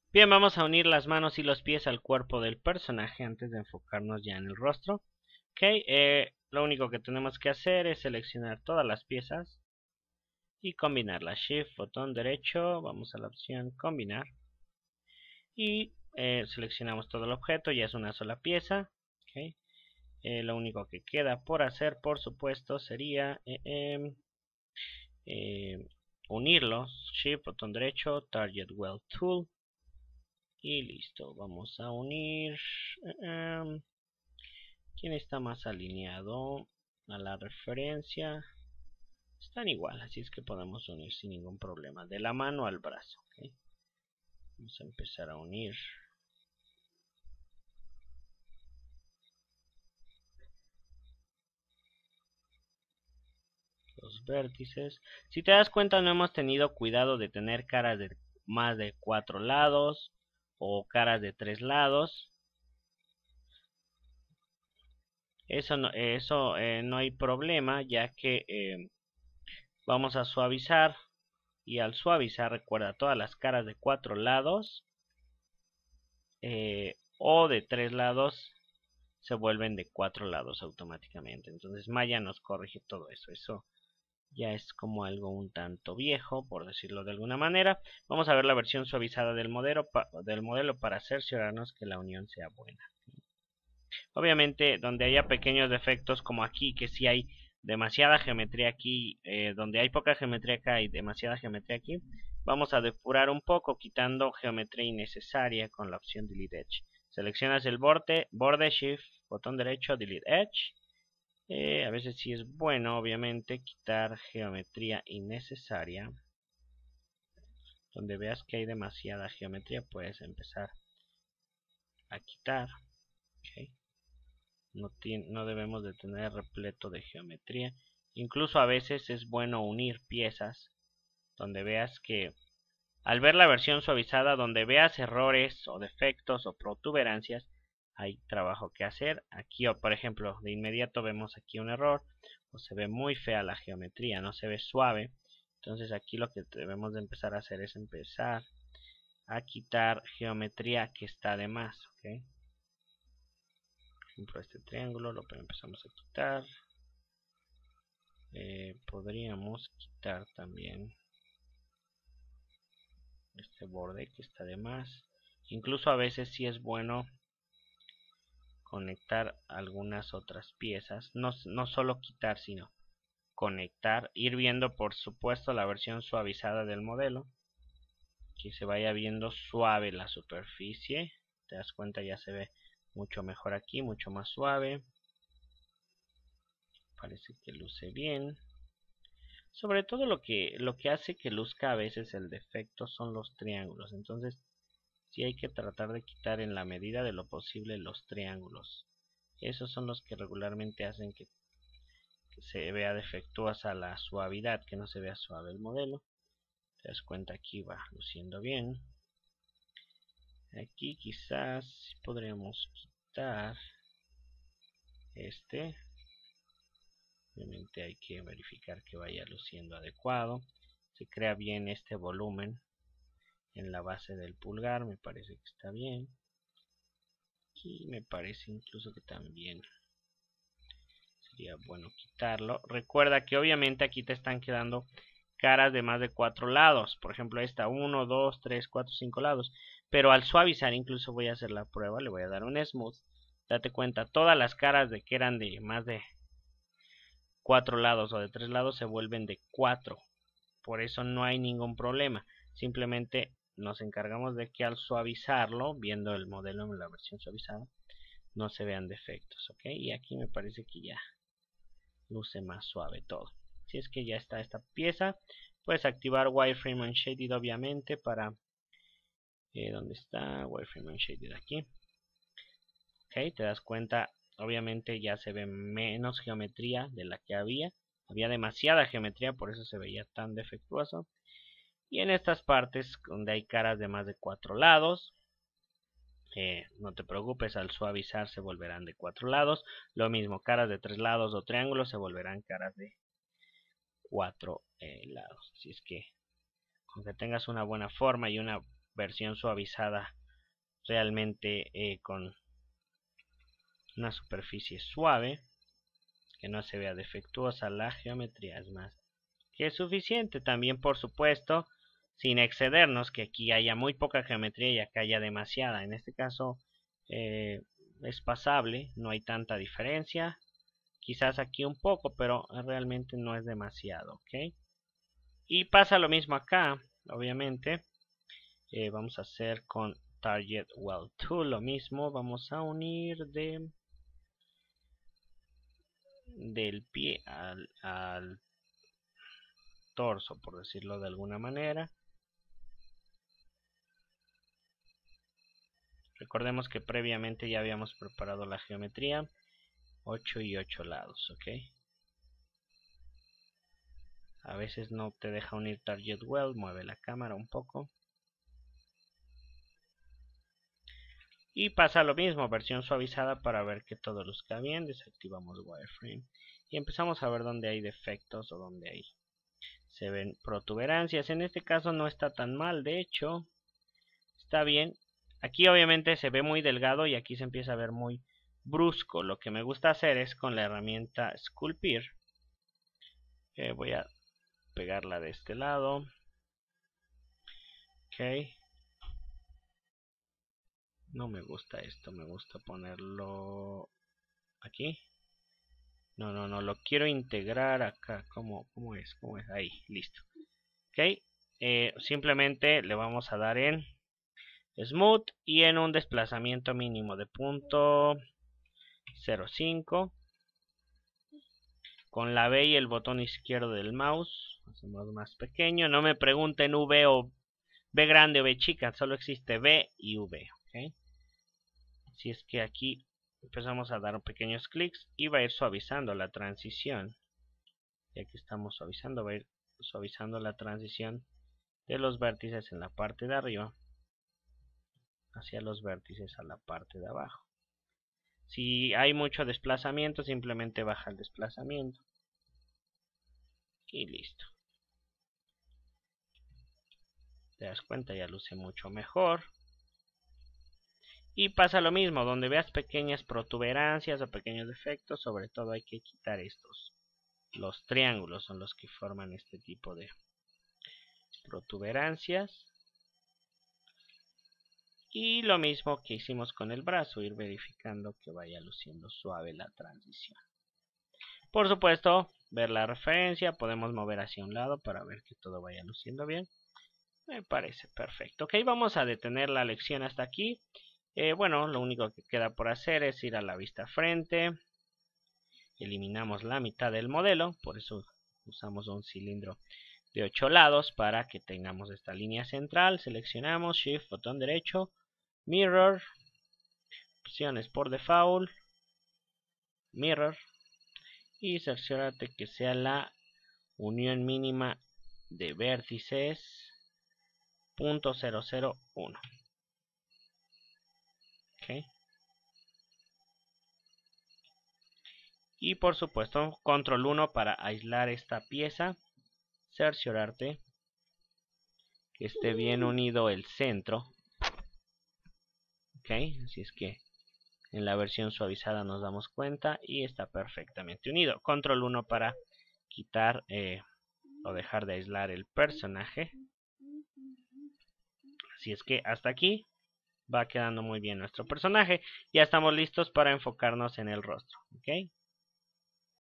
Bien, vamos a unir las manos y los pies al cuerpo del personaje antes de enfocarnos ya en el rostro. Ok, lo único que tenemos que hacer es seleccionar todas las piezas y combinarlas. Shift, botón derecho, vamos a la opción combinar y seleccionamos todo el objeto, ya es una sola pieza. Okay. Lo único que queda por hacer, por supuesto, sería unirlos. Shift, botón derecho, Target Weld Tool. Y listo, vamos a unir. ¿Quién está más alineado a la referencia? Están igual, así es que podemos unir sin ningún problema. De la mano al brazo. ¿Okay? Vamos a empezar a unir. Los vértices. Si te das cuenta, no hemos tenido cuidado de tener caras de más de 4 lados o caras de 3 lados. Eso no hay problema, ya que vamos a suavizar. Y al suavizar, recuerda, todas las caras de 4 lados o de 3 lados se vuelven de 4 lados automáticamente. Entonces Maya nos corrige todo eso. Eso ya es como algo un tanto viejo, por decirlo de alguna manera. Vamos a ver la versión suavizada del modelo para cerciorarnos que la unión sea buena. Obviamente, donde haya pequeños defectos como aquí, que si hay demasiada geometría aquí, donde hay poca geometría acá y demasiada geometría aquí, vamos a depurar un poco quitando geometría innecesaria con la opción Delete Edge. Seleccionas el borde, Shift, botón derecho, Delete Edge. A veces sí es bueno, obviamente, quitar geometría innecesaria. Donde veas que hay demasiada geometría, puedes empezar a quitar. Okay. No debemos de tener repleto de geometría. Incluso a veces es bueno unir piezas donde veas que al ver la versión suavizada, donde veas errores o defectos o protuberancias, hay trabajo que hacer. Aquí, por ejemplo, de inmediato vemos aquí un error o se ve muy fea la geometría, no se ve suave. Entonces aquí lo que debemos de empezar a hacer es empezar a quitar geometría que está de más. ¿Okay? Por ejemplo, este triángulo lo empezamos a quitar. Podríamos quitar también este borde que está de más. Incluso a veces sí es bueno conectar algunas otras piezas. No solo quitar, sino conectar. Ir viendo, por supuesto, la versión suavizada del modelo. Que se vaya viendo suave la superficie. Te das cuenta, ya se ve mucho mejor aquí, mucho más suave. Parece que luce bien. Sobre todo lo que hace que luzca a veces el defecto son los triángulos. Entonces sí hay que tratar de quitar en la medida de lo posible los triángulos. Esos son los que regularmente hacen que se vea defectuosa la suavidad, que no se vea suave el modelo. Te das cuenta, aquí va luciendo bien. Aquí quizás podríamos quitar este. Obviamente hay que verificar que vaya luciendo adecuado. Se crea bien este volumen en la base del pulgar, me parece que está bien. Y me parece incluso que también sería bueno quitarlo. Recuerda que obviamente aquí te están quedando caras de más de 4 lados. Por ejemplo, esta 1, 2, 3, 4, 5 lados. Pero al suavizar, incluso voy a hacer la prueba, le voy a dar un smooth. Date cuenta, todas las caras de que eran de más de 4 lados o de 3 lados se vuelven de 4. Por eso no hay ningún problema. Simplemente nos encargamos de que al suavizarlo, viendo el modelo en la versión suavizada, no se vean defectos. ¿Ok? Y aquí me parece que ya luce más suave todo. Si es que ya está esta pieza, puedes activar Wireframe Unshaded obviamente para... ¿dónde está? Wireframe Unshaded aquí. Ok, te das cuenta, obviamente ya se ve menos geometría de la que había. Había demasiada geometría, por eso se veía tan defectuoso. Y en estas partes donde hay caras de más de 4 lados, no te preocupes, al suavizar se volverán de 4 lados. Lo mismo, caras de 3 lados o triángulos se volverán caras de 4 lados. Así es que con que tengas una buena forma y una versión suavizada realmente con una superficie suave, que no se vea defectuosa. La geometría es más que suficiente. También, por supuesto, sin excedernos, que aquí haya muy poca geometría y acá haya demasiada. En este caso es pasable, no hay tanta diferencia. Quizás aquí un poco, pero realmente no es demasiado, ¿ok? Y pasa lo mismo acá, obviamente. Vamos a hacer con Target Weld Tool lo mismo. Vamos a unir del pie al torso, por decirlo de alguna manera. Recordemos que previamente ya habíamos preparado la geometría. 8 y 8 lados, ¿ok? A veces no te deja unir Target Weld, mueve la cámara un poco. Y pasa lo mismo, versión suavizada para ver que todo luzca bien. Desactivamos Wireframe y empezamos a ver dónde hay defectos o dónde se ven protuberancias. En este caso no está tan mal, de hecho, está bien. Aquí obviamente se ve muy delgado y aquí se empieza a ver muy brusco. Lo que me gusta hacer es con la herramienta Sculpir. Voy a pegarla de este lado. Ok. No me gusta esto, me gusta ponerlo aquí. No, lo quiero integrar acá. ¿Cómo es? Ahí, listo. Ok. Simplemente le vamos a dar en Smooth y en un desplazamiento mínimo de 0.05. Con la B y el botón izquierdo del mouse hacemos más pequeño. No me pregunten V o B grande o B chica, solo existe B y V. ¿Okay? Así es que aquí empezamos a dar pequeños clics y va a ir suavizando la transición. Ya que estamos suavizando, va a ir suavizando la transición de los vértices en la parte de arriba hacia los vértices a la parte de abajo. Si hay mucho desplazamiento, simplemente baja el desplazamiento. Y listo. Te das cuenta, ya luce mucho mejor. Y pasa lo mismo, donde veas pequeñas protuberancias o pequeños defectos, sobre todo hay que quitar estos. Los triángulos son los que forman este tipo de protuberancias. Y lo mismo que hicimos con el brazo, ir verificando que vaya luciendo suave la transición. Por supuesto, ver la referencia, podemos mover hacia un lado para ver que todo vaya luciendo bien. Me parece perfecto. Ok, vamos a detener la lección hasta aquí. Bueno, lo único que queda por hacer es ir a la vista frente. Eliminamos la mitad del modelo, por eso usamos un cilindro de 8 lados para que tengamos esta línea central. Seleccionamos Shift, botón derecho, Mirror, opciones por default, Mirror, y cerciórate que sea la unión mínima de vértices 0.001. Okay. Y por supuesto, control 1 para aislar esta pieza. Cerciorarte que esté bien unido el centro. Ok, así es que en la versión suavizada nos damos cuenta y está perfectamente unido. Control 1 para quitar o dejar de aislar el personaje. Así es que hasta aquí va quedando muy bien nuestro personaje. Ya estamos listos para enfocarnos en el rostro. ¿Ok?